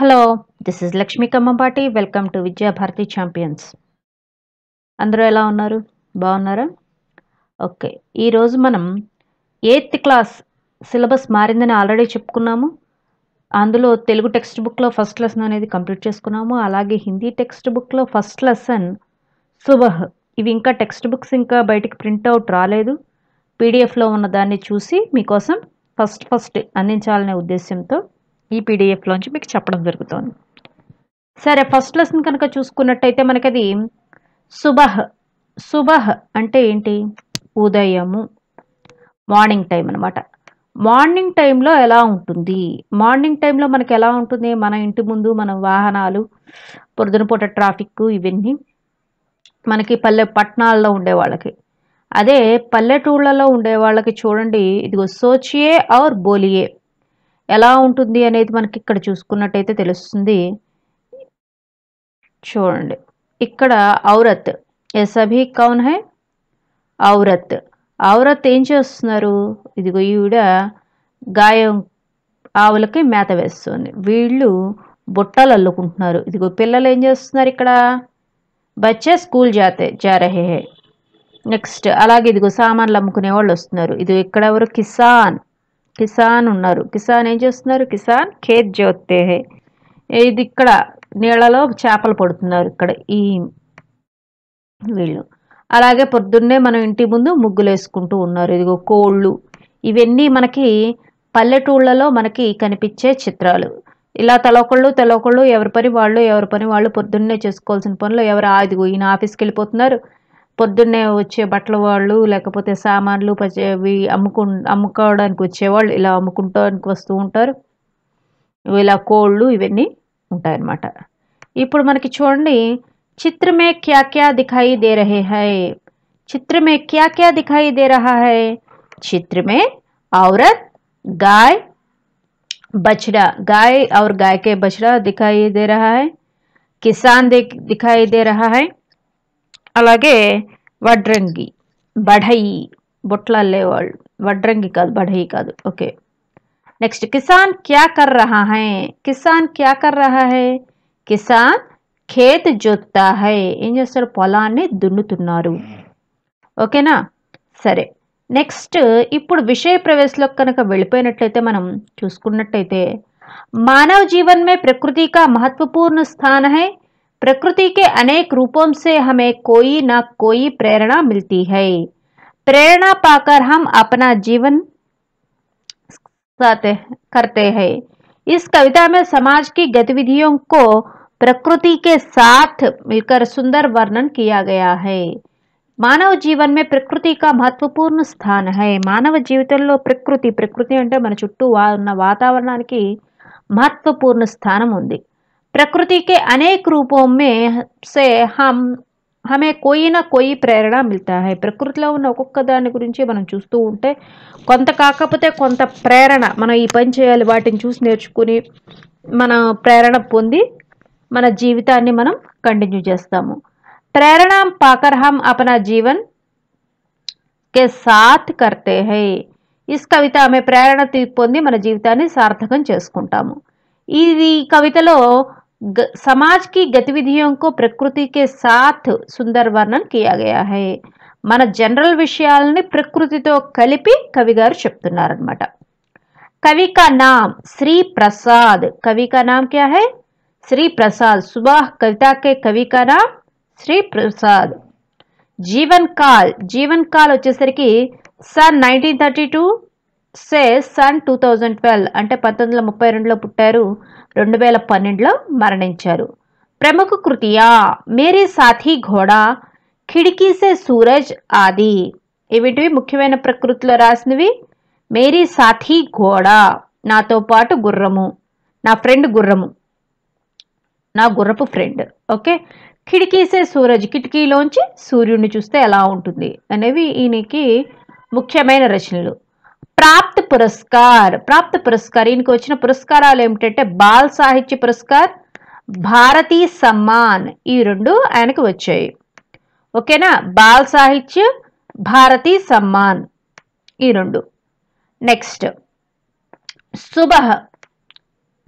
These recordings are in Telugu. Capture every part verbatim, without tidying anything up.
Hello, this is Lakshmi Kammapati. Welcome to Vidya Bharati champions. అందరూ ఎలా ఉన్నారు? బాగున్నారా? ఓకే, ఈరోజు మనం ఎయిత్ క్లాస్ సిలబస్ మారిందని ఆల్రెడీ చెప్పుకున్నాము. అందులో తెలుగు టెక్స్ట్ బుక్లో ఫస్ట్ లెసన్ అనేది కంప్లీట్ చేసుకున్నాము. అలాగే హిందీ టెక్స్ట్ బుక్లో ఫస్ట్ లెసన్ సుబహ్. ఇవి ఇంకా టెక్స్ట్ బుక్స్ ఇంకా బయటికి ప్రింట్అవుట్ రాలేదు. పీడిఎఫ్లో ఉన్న దాన్ని చూసి మీకోసం ఫస్ట్ ఫస్ట్ అందించాలనే ఉద్దేశంతో ఈ పీడిఎఫ్లోంచి మీకు చెప్పడం జరుగుతుంది. సరే, ఫస్ట్ లెసన్ కనుక చూసుకున్నట్టయితే మనకి అది సుబహ్. సుబహ్ అంటే ఏంటి? ఉదయము, మార్నింగ్ టైం అనమాట. మార్నింగ్ టైంలో ఎలా ఉంటుంది? మార్నింగ్ టైంలో మనకి ఎలా ఉంటుంది? మన ఇంటి ముందు మన వాహనాలు, పొద్దున పూట ట్రాఫిక్, ఇవన్నీ మనకి పల్లె పట్టణాల్లో ఉండే వాళ్ళకి. అదే పల్లెటూళ్ళలో ఉండే వాళ్ళకి చూడండి, ఇదిగో సోచియే ఔర్ బోలియే ఎలా ఉంటుంది అనేది మనకి ఇక్కడ చూసుకున్నట్టయితే తెలుస్తుంది. చూడండి, ఇక్కడ ఔరత్. ఏ సభీ కౌన్ హై? ఔరత్. ఔరత్ ఏం చేస్తున్నారు? ఇదిగో ఈవిడ గాయం ఆవులకి మేత వేస్తుంది. వీళ్ళు బుట్టలు అల్లుకుంటున్నారు. ఇదిగో పిల్లలు ఏం చేస్తున్నారు ఇక్కడ? బచ్చే స్కూల్ జాతే జా రహే హై. నెక్స్ట్ అలాగే ఇదిగో సామాన్లు అమ్ముకునే వాళ్ళు వస్తున్నారు. ఇది ఇక్కడ ఎవరు? కిసాన్. కిసాన్ ఉన్నారు. కిసాన్ ఏం చేస్తున్నారు? కిసాన్ ఖేత్ జోతే హై. ఇది ఇక్కడ నీళ్ళలో చేపలు పడుతున్నారు ఇక్కడ ఈ వీళ్ళు. అలాగే పొద్దున్నే మనం ఇంటి ముందు ముగ్గులు వేసుకుంటూ ఉన్నారు. ఇదిగో కోళ్ళు. ఇవన్నీ మనకి పల్లెటూళ్ళలో మనకి కనిపించే చిత్రాలు. ఇలా తెలొకళ్ళు తెలొకళ్ళు ఎవరి పని వాళ్ళు ఎవరి పని వాళ్ళు పొద్దున్నే చేసుకోవాల్సిన పనులు ఎవరు. ఇదిగో ఈయన ఆఫీస్కి వెళ్ళిపోతున్నారు. పొద్దున్నే వచ్చే బట్టల వాళ్ళు, లేకపోతే సామాన్లు పచ్చేవి అమ్ముకు అమ్ముకోవడానికి వచ్చేవాళ్ళు ఇలా అమ్ముకుంటానికి వస్తూ ఉంటారు. ఇలా కోళ్ళు ఇవన్నీ ఉంటాయన్నమాట. ఇప్పుడు మనకి చూడండి, చిత్రమే క్యా క్యా దిఖాయి దే రహే హై. చిత్రమే క్యా క్యా దిఖాయి దే రహా హై. చిత్రమే औरत, गाय, बछड़ा. गाय और गाय के बछड़ा दिखाई दे रहा है. किसान दिखाई दे रहा है. అలాగే వడ్రంగి, బఢయి, బొట్లల్లే వాళ్ళు. వడ్రంగి కాదు, బఢయి కాదు. ఓకే, నెక్స్ట్ కిసాన్ క్యా కర్ రహా హై. కిసాన్ క్యా కర్ రహా హై. కిసాన్ ఖేత్ జోత్తా హై. ఏం చేస్తారు? పొలాన్ని దున్నుతున్నారు. ఓకేనా? సరే, నెక్స్ట్ ఇప్పుడు విషయ ప్రవేశంలో కనుక వెళ్ళిపోయినట్లయితే మనం చూసుకున్నట్టయితే मानव जीवन में प्रकृति का महत्वपूर्ण स्थान है. प्रकृति के अनेक रूपों से हमें कोई ना कोई प्रेरणा मिलती है. प्रेरणा पाकर हम अपना जीवन करते हैं. इस कविता में समाज की गतिविधियों को प्रकृति के साथ मिलकर सुंदर वर्णन किया गया है. మానవ జీవన్ మే ప్రకృతి కా మహత్వపూర్ణ స్థాన్ హై. మానవ జీవితంలో ప్రకృతి ప్రకృతి అంటే మన చుట్టూ ఉన్న వాతావరణానికి महत्वपूर्ण स्थान ఉంది. प्रकृति के अनेक रूपों में से हम हमें कोई ना कोई ప్రేరణ మిల్తా है. ప్రకృతిలో ఉన్న ఒక్కొక్క దాని గురించి మనం చూస్తూ ఉంటే కొంత కాకపోతే కొంత ప్రేరణ, మనం ఈ పని చేయాలి వాటిని చూసి నేర్చుకుని మన ప్రేరణ పొంది మన జీవితాన్ని మనం కంటిన్యూ చేస్తాము. प्रेरणा पाकर हम अपना जीवन के साथ करते हैं. ఇస్ కవిత ఆమె ప్రేరణ పొంది మన జీవితాన్ని సార్థకం చేసుకుంటాము. ఇది కవితలో సమాజ్ కి గతివిధియోं को प्रकृति के साथ सुंदर वर्णन किया गया है. మన జనరల్ విషయాలని ప్రకృతితో కలిపి కవి గారు చెప్తున్నారన్నమాట. कवि का नाम श्री प्रसाद. कवि का नाम क्या है? श्री प्रसाद. सुबह कविता के कवि का नाम श्री प्रसाद. जीवन काल. जीवन काल వచ్చేసరికి सन నైన్టీన్ థర్టీ టూ సే సన్ టూ థౌజండ్ ట్వెల్వ్ అంటే పంతొమ్మిది వందల ముప్పై రెండులో పుట్టారు, రెండు వేల పన్నెండులో మరణించారు. ప్రముఖ కృతియా మేరే సాథీ ఘోడా, ఖిడ్కీ సే సూరజ్ ఆది. ఇవిటివి ముఖ్యమైన ప్రకృతిలో రాసినవి. మేరీ సాథీ ఘోడా నాతో పాటు గుర్రము, నా ఫ్రెండ్ గుర్రము, నా గుర్రపు ఫ్రెండ్. ఓకే, ఖిడ్కీ సే సూరజ్ కిటికీలోంచి సూర్యుడిని చూస్తే ఎలా ఉంటుంది అనేవి ఈయనకి ముఖ్యమైన రచనలు. ప్రాప్త పురస్కార్. ప్రాప్త పురస్కార్ ఈయనకి వచ్చిన పురస్కారాలు ఏమిటంటే బాల్ సాహిత్య పురస్కార్, భారతీయ సమ్మాన్. ఈ రెండు ఆయనకు వచ్చాయి. ఓకేనా? బాల్ సాహిత్య, భారతీయ సమ్మాన్ ఈ రెండు. నెక్స్ట్ సుబహ్.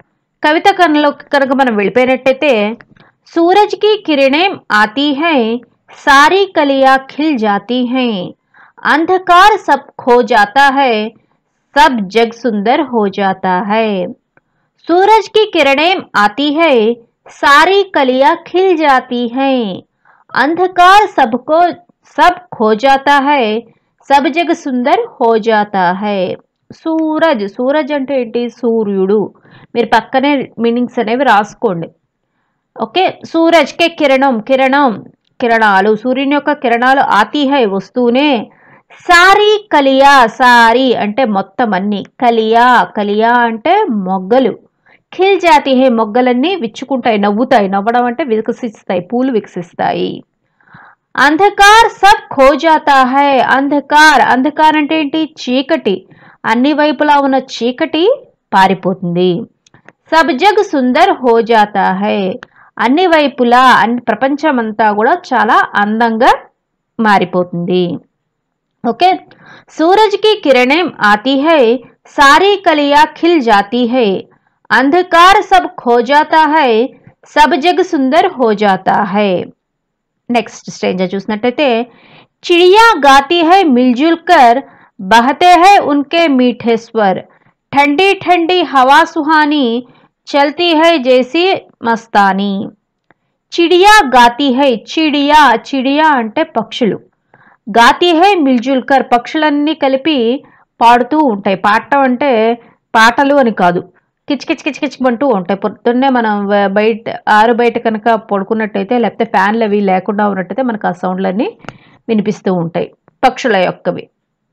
కవిత కన్నులో కనుక మనం వెళ్ళిపోయినట్టయితే सूरज की किरणें आती हैं सारी कलियां खिल जाती हैं अंधकार सब खो जाता है सब जग सुंदर हो जाता है। सूरज की किरणें आती है सारी कलियां खिल जाती हैं अंधकार सबको सब खो जाता है सब जग सुंदर हो जाता है। सूरज सूरज అంటే ఏంటి సూర్యుడు మీరు పక్కనే మీనింగ్స్ అనేవి రాసుకోండి ఓకే। సూరజ్ కే కిరణం కిరణం కిరణాలు సూర్యుని యొక్క కిరణాలు ఆతి హై వస్తూనే సారీ కలియా సారీ అంటే మొత్తం అన్ని కలియా కలియా అంటే మొగ్గలు ఖిల్ జాతి హై మొగ్గలన్నీ విచ్చుకుంటాయి నవ్వుతాయి నవ్వడం అంటే వికసిస్తాయి పూలు వికసిస్తాయి। అంధకార్ సబ్ ఖో జాతా హై అంధకార్ అంధకార్ అంటే ఏంటి చీకటి అన్ని వైపులా ఉన్న చీకటి పారిపోతుంది। సబ్ జగ్ సుందర్ హో జాతా హై అన్ని వైపులా అన్ని ప్రపంచమంతా కూడా చాలా అందంగా మారిపోతుంది ఓకే। सूरज की किरणें आती है सारी कलियां खिल जाती है अंधकार सब खो जाता है सब जग सुंदर हो जाता है। नेक्स्ट स्टेज చూసినట్టయితే चिड़िया गाती है मिलजुल कर बहते हैं उनके मीठे स्वर ठंडी ठंडी हवा सुहानी चलती है जैसी मस्तानी। चिड़िया गाती है चिड़िया चिड़िया అంటే పక్షులు గాతి హై మిల్జుల్ కర్ పక్షులన్నీ కలిపి పాడుతూ ఉంటాయి పాడటం అంటే పాటలు అని కాదు కిచ్ కిచ్ కిచ్ కిచ్ అంటూ ఉంటాయి పొద్దున్నే మనం బయట ఆరు బయట కనుక పడుకున్నట్టయితే లేకపోతే ఫ్యాన్లు అవి లేకుండా ఉన్నట్టయితే మనకు ఆ సౌండ్లన్నీ వినిపిస్తూ ఉంటాయి పక్షుల యొక్కవి।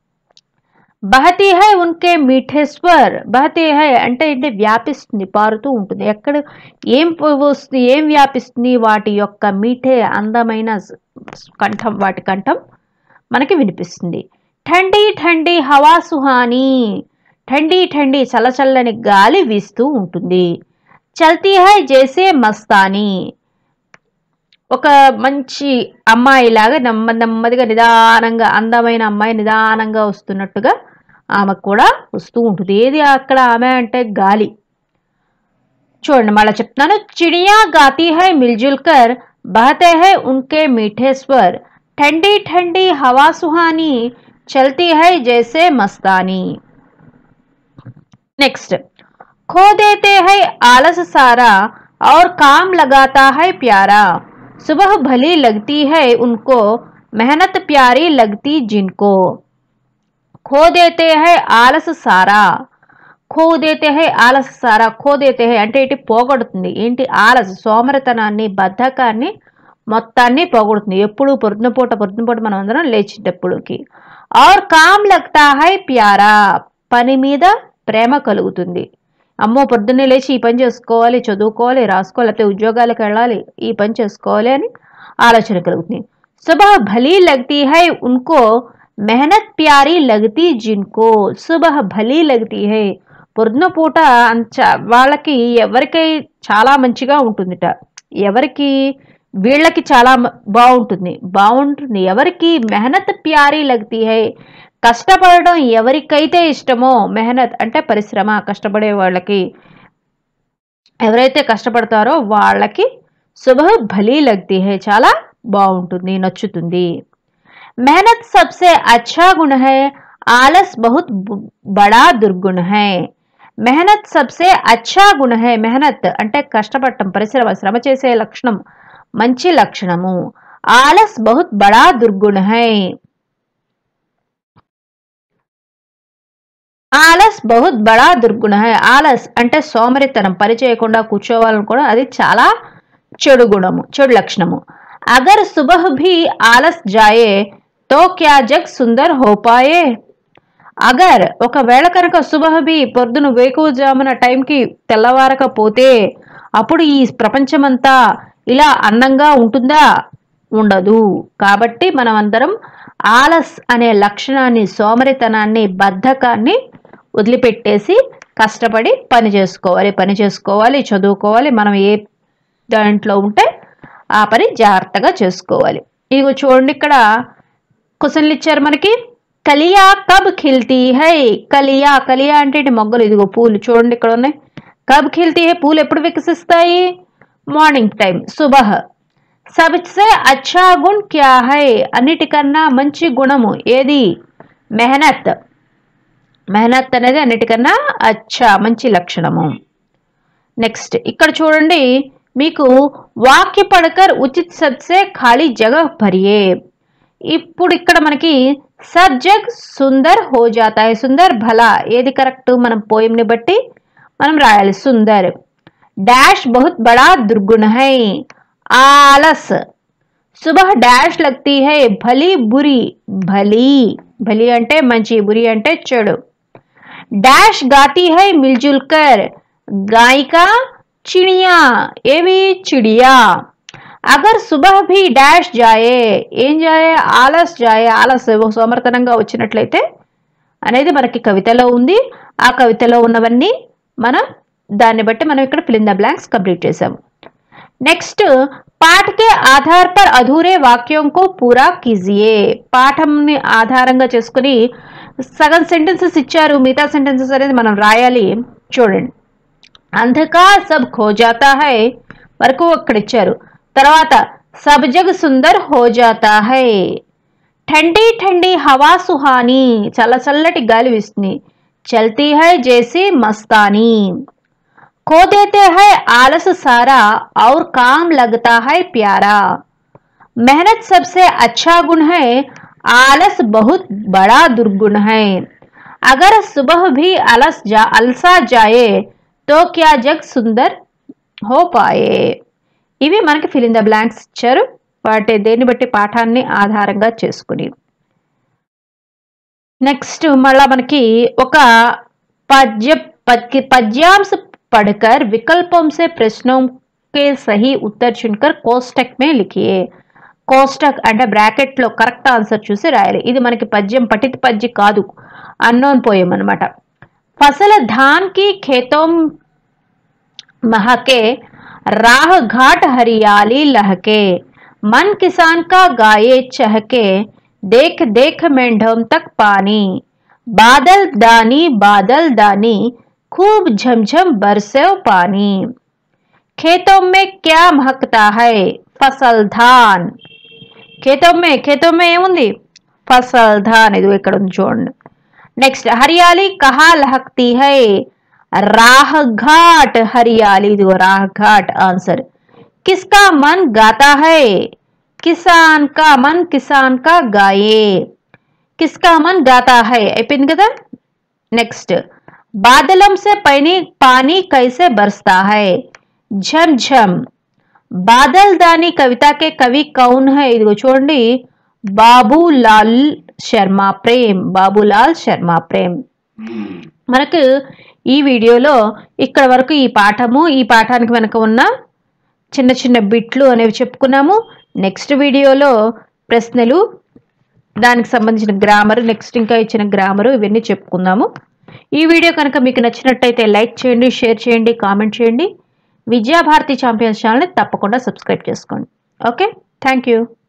బహతి హై ఉన్కే మీఠే స్వర్ బహతి హై అంటే ఏంటి వ్యాపిస్తుంది పారుతూ ఉంటుంది ఎక్కడ ఏం వస్తుంది ఏం వ్యాపిస్తుంది వాటి యొక్క మీఠే అందమైన కంఠం వాటి కంఠం మనకి వినిపిస్తుంది। ఠండీ ఠండీ హవా సుహానీ ఠండీ ఠండీ చల్లచల్లని గాలి వీస్తూ ఉంటుంది। చల్తీ హై జైసే మస్తానీ ఒక మంచి అమ్మాయిలాగా నెమ్మది నెమ్మదిగా నిదానంగా అందమైన అమ్మాయి నిదానంగా వస్తున్నట్టుగా ఆమె కూడా వస్తూ ఉంటుంది ఏది అక్కడ ఆమె అంటే గాలి చూడండి మళ్ళీ చెప్తున్నాను चिड़िया गाती है मिलजुल कर बहते हैं उनके मीठे स्वर ठंडी ठंडी हवा सुहानी चलती है जैसे मस्तानी। नेक्स्ट खो देते हैं आलस सारा और काम लगाता है प्यारा सुबह भली लगती है उनको मेहनत प्यारी लगती जिनको। खो देते हैं आलस सारा खो देते हैं आलस सारा खो देते हैं అంటే ఏంటి పోగొడుతుంది ఏంటి ఆలస్ సోమరితనాన్ని బద్ధకాన్ని మొత్తాన్ని పోగొడుతుంది ఎప్పుడు పొద్దునపూట పొద్దునపూట మనం అందరం లేచేటప్పుడుకి। और काम लगता है प्यारा పని మీద ప్రేమ కలుగుతుంది అమ్మో పొద్దున్నే లేచి ఈ పని చేసుకోవాలి చదువుకోవాలి రాసుకోవాలి లేకపోతే ఉద్యోగాలకు వెళ్ళాలి ఈ పని చేసుకోవాలి అని ఆలోచన కలుగుతుంది। सुबह भली लगती है उनको मेहनत प्यारी लगती जिनको सुबह भली लगती है పొద్దున పూట అంచ వాళ్ళకి ఎవరికి చాలా మంచిగా ఉంటుందిట ఎవరికి వీళ్ళకి చాలా బాగుంటుంది బాగుంటుంది ఎవరికి మెహనత్ ప్యారీ లగ్తీ హై కష్టపడడం ఎవరికైతే ఇష్టమో మెహనత్ అంటే పరిశ్రమ కష్టపడే వాళ్ళకి ఎవరైతే కష్టపడతారో వాళ్ళకి సుబహ్ భలీ లగ్తీ హై చాలా బాగుంటుంది నచ్చుతుంది। मेहनत सबसे अच्छा गुण है आलस बहुत बड़ा दुर्गुण है मेहनत सबसे अच्छा गुण है मेहनत అంటే కష్టపడటం పరిశ్రమ శ్రమ చేసే లక్షణం మంచి లక్షణము। ఆలస్ बहुत बड़ा दुर्गुण है ఆలస్ बहुत बड़ा दुर्गुण है ఆలస్ అంటే సోమరితనం పని చేయకుండా కూర్చోవాలని కూడా అది చాలా చెడు గుణము చెడు లక్షణము। अगर सुबह भी आलस जाए तो क्या जग सुंदर हो पाए అగర్ ఒకవేళ కనుక సుబహ్ బి పొద్దున వేకువజామున టైంకి తెల్లవారకపోతే అప్పుడు ఈ ప్రపంచమంతా ఇలా అందంగా ఉంటుందా ఉండదు। కాబట్టి మనం అందరం ఆలస్ అనే లక్షణాన్ని సోమరితనాన్ని బద్ధకాన్ని వదిలిపెట్టేసి కష్టపడి పని చేసుకోవాలి పని చేసుకోవాలి చదువుకోవాలి మనం ఏ దాంట్లో ఉంటే ఆ పని జాగ్రత్తగా చేసుకోవాలి। ఇగో చూడండి ఇక్కడ క్వశ్చన్లు ఇచ్చారు మనకి కలియా కబ్ ఖిల్తీ హై కలియా కలియా అంటే మొగ్గలు ఇదిగో పూలు చూడండి ఇక్కడ ఉన్నాయి కబ్ ఖిల్తీ హై, పూలు ఎప్పుడు వికసిస్తాయి? Morning time, సుబహ్. सबसे अच्छा गुण क्या है? అన్నిటికన్నా మంచి గుణము ఏది? మెహనత్. మెహనత్ అనేది అన్నిటికన్నా అచ్చా మంచి లక్షణము. నెక్స్ట్ ఇక్కడ చూడండి, మీకు వాక్య పడకర్ ఉచిత్ శబ్ద్ సే ఖాళీ జగహ్ భరియే. ఇప్పుడు ఇక్కడ మనకి సబ్ జగ్ సుందర్ హో జాతా హై, సుందర్ భలా ఏది కరెక్ట్? మనం పోయంని బట్టి మనం రాయాలి. సుందర్. డాష్ బహుత్ బడా దుర్గుణ హై, आलस. सुबह डैश लगती है, भली बुरी. भली भली అంటే మంచి, बुरी అంటే చెడు. डैश गाती है मिलजुल कर, गायिका चिड़िया ఏవి? चिड़िया. अगर सुबह भी डैश जाए, ఏం జాయే? ఆలస్ జాయే. ఆలస్ సోమర్తనంగా వచ్చినట్లయితే అనేది మనకి కవితలో ఉంది. ఆ కవితలో ఉన్నవన్నీ మనం దాన్ని బట్టి మనం ఇక్కడ fill in the blanks complete చేసాము. నెక్స్ట్, పాఠ के आधार पर अधूरे वाक्यों को पूरा कीजिए. పాఠంని ఆధారంగా చేసుకుని సగం సెంటెన్సెస్ ఇచ్చారు, మిగతా సెంటెన్సెస్ అనేది మనం రాయాలి. చూడండి, అంధకార్ సబ్ ఖో జాతా హై వరకు అక్కడ ఇచ్చారు. తర్వాత సబ్ జగ్ సుందర్ హో జాతా హై. ठंडी ठंडी हवा सुहानी, చల్ల చల్లటి గాలి వీస్తుంది. చల్తీ హై జైసీ మస్తానీ. खो देते हैं आलस सारा, और काम लगता है प्यारा. मेहनत सबसे अच्छा गुण है, आलस बहुत बड़ा दुर्गुण है. अगर सुबह भी आलस जा अलसा जाए तो क्या जग सुंदर हो पाए. ఇవి మనకి ఫిల్ ఇన్ ద బ్లాంక్స్ ఇచ్చారు, వాటి దేన్ని బట్టి పాఠాన్ని ఆధారంగా చేసుకుని. నెక్స్ట్ మళ్ళా మనకి ఒక పద్య పద్యాంశ पढ़कर विकल्पों से प्रश्नों के सही उत्तर चुनकर कोष्टक में लिखिए. కోస్టక్ అంటే బ్రాకెట్ లో కరెక్ట్ ఆన్సర్ చూసి రాయాలి. ఇది మనకి పద్యం, పఠిత పద్య కాదు, అన్నోన్ పోయం అన్నమాట. ఫసల్ ధాన్ కి ఖేతోं महके, राह घाट हरियाली लहके, मन किसान का गाये चहके, देख देख मेंढों तक पानी. बादल दानी बादल दानी, खूब झमझम बरसे पानी. खेतों में क्या महकता है? फसल धान. खेतों में खेतों में ఏముంది? फसल धान. ఇది ఇక్కడ ఉంది చూడండి. నెక్స్ట్, हरियाली कहाँ लहकती है? राह घाट हरियाली. ఇదిగో राह घाट आंसर. किसका मन गाता है? किसान का मन किसान का गाये. किसका मन गाता है అయిపోయింది కదా. నెక్స్ట్, बादलों से पानी पानी कैसे बरसता है? झमझम. बादल दानी कविता के कवि कौन है? इदिगो చూడండి, బాబులాల్ శర్మ ప్రేమ్. బాబులాల్ శర్మ ప్రేమ్. మనకు ఈ వీడియోలో ఇక్కడ వరకు ఈ పాఠము, ఈ పాఠానికి వెనక ఉన్న చిన్న చిన్న బిట్లు అనేవి చెప్పుకున్నాము. నెక్స్ట్ వీడియోలో ప్రశ్నలు, దానికి సంబంధించిన గ్రామర్, నెక్స్ట్ ఇంకా ఇచ్చిన గ్రామరు ఇవన్నీ చెప్పుకుందాము. ఈ వీడియో కనుక మీకు నచ్చినట్టయితే లైక్ చేయండి, షేర్ చేయండి, కామెంట్ చేయండి. విద్యాభారతి ఛాంపియన్స్ ఛానల్ని తప్పకుండా సబ్స్క్రైబ్ చేసుకోండి. Okay, thank you.